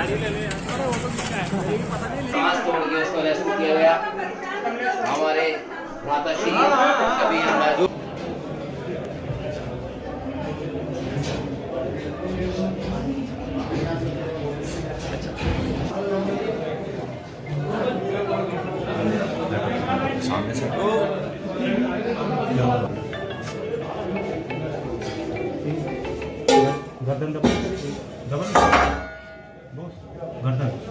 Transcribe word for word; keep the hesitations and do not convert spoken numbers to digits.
सांस तोड़ के उसको रेस्क्यू किया गया। हमारे माताश्री अभी हम सामने से गर्दन दबा दबा बॉस गर्दन